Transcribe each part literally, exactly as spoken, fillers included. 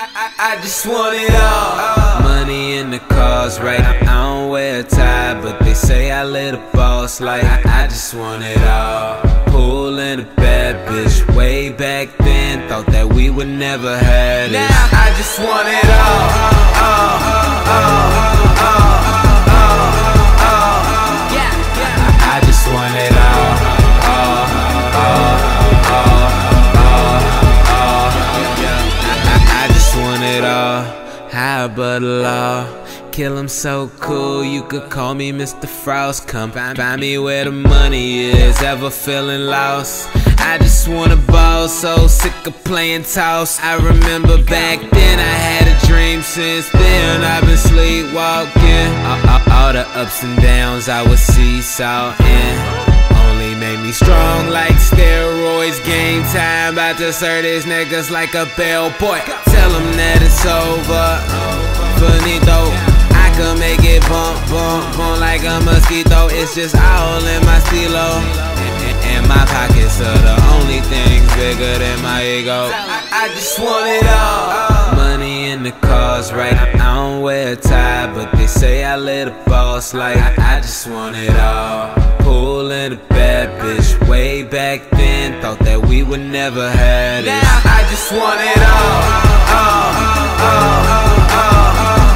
I, I just want it all. Money in the cars, right? I don't wear a tie, but they say I live a boss life. I, I just want it all. Pool and a bad bitch. Way back then, thought that we would never have this. Now I just want it all. Oh, oh, oh, oh, oh, oh. Yeah, yeah. I, I just want it all. Oh, oh, oh, oh, oh. I, I, I just want it all. High above the law. Kill him so cool, you could call me Mister Frost. Come find, find me where the money is, ever feeling lost. I just wanna ball, so sick of playing toss. I remember back then I had a dream, since then I've been sleepwalking. All, all, all the ups and downs I was seesawing only made me strong like steroids. Game time, about to serve these niggas like a bellboy. Tell them that it's over, finito. I can make it bump, bump, bump like a mosquito. It's just all in my stilo, and, and my pockets are the only things bigger than my ego. I, I just want it all. Money in the cars, right? I don't wear a tie, but they say I live a boss life. I, I just want it all. Pool and a bad bitch. Way back then, thought that we would never have this. Now I just want it all. Oh, oh, oh, oh.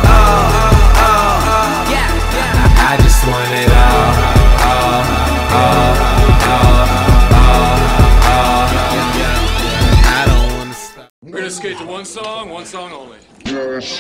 I just want it all. Oh, oh, oh, oh, oh. I don't wanna stop. We're gonna skate to one song, one song only. P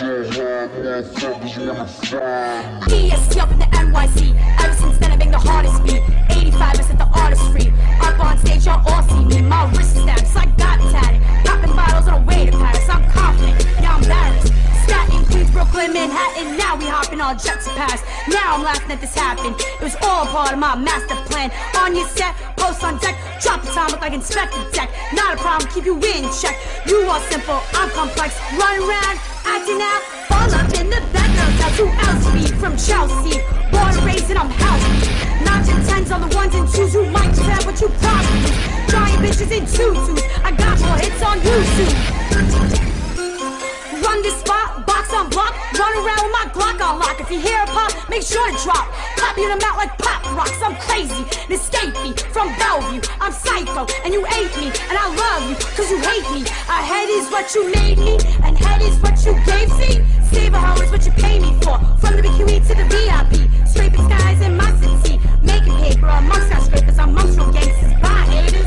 S T up in the N Y C. Ever since then I've been the hardest beat. eighty-five percent the artistry. Up on stage y'all all see me. My wrist is stacked, like got tatted. Popping bottles on the way to Paris. I'm confident, yeah I'm embarrassed. Staten, Queens, Brooklyn, Manhattan. Now we hopping on jets to Paris. Now I'm laughing at this happen. It was all part of my master plan. On your set, post on deck. Drop the time, look like Inspector Deck. Not a problem, keep you in check. You are simple, I'm complex. Run around, acting out. Fall up in the background. That's who else be from Chelsea. Born and raised and I'm healthy. Nines and tens on the ones and twos. You might just have what you probably do. Giant bitches in tutus. I got more hits on YouTube. Run this spot, box on block. Run around with my Glock on lock. If you hear a pop, make sure to drop. Pop you them out like pop rocks. I'm crazy and escape me from Bellevue. I'm psycho and you hate me, and I love you cause you hate me. A head is what you made me, and head is what you gave me. Save a hoe is what you pay me for. From the B Q E to the V I P. Scraping skies in my city. Making paper amongst skyscrapers, amongst real gangsters. Bye haters.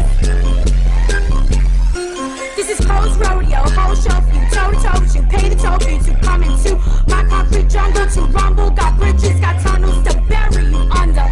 This is Cole's rodeo, whole show for you, toe to toe with you, pay the toll for you to come into my concrete jungle to rumble. Got bridges, got tunnels to bury you under.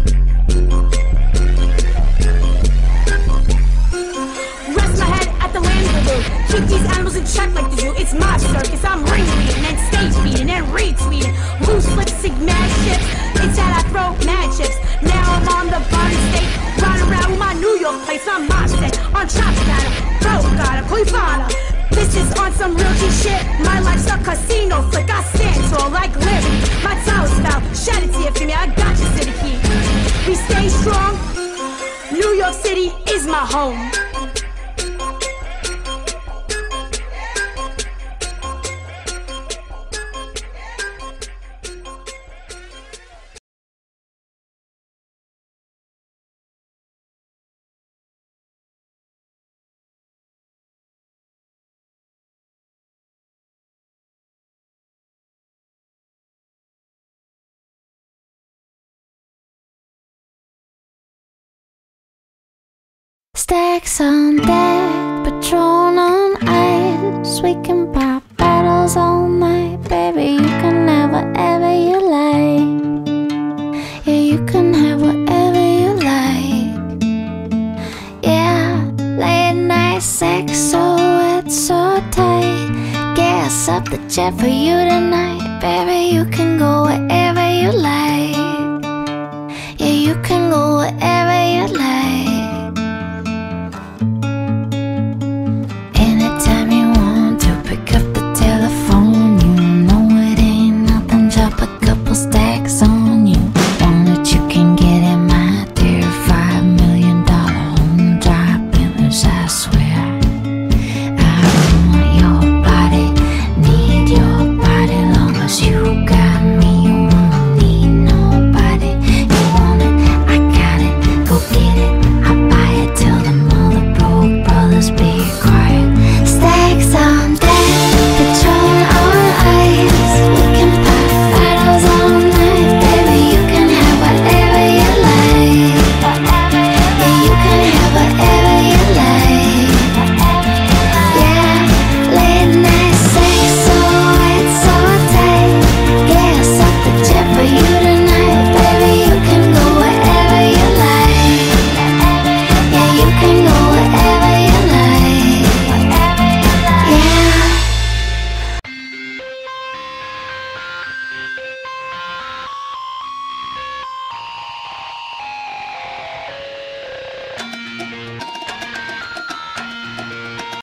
Rest my head at the landlord. Keep these animals in check like the zoo. It's my circus. I'm ringleading and stage feeding and retweeting. Loose lipstick mad chips. It's that I throw mad chips. Now I'm on the body state. Riding around with my New York place on my set. On Tropicana, Provocata, Quifana. This is on some real G shit. My life's a casino flick. I stand tall like Liberty. My tower spell, shed a tear for me. I got your city key. We stay strong. New York City is my home. Stacks on deck, Patron on ice. We can pop bottles all night. Baby, you can have whatever you like. Yeah, you can have whatever you like. Yeah, late night sex, so wet, so tight. Gas up the jet for you tonight. Baby, you can go wherever you like.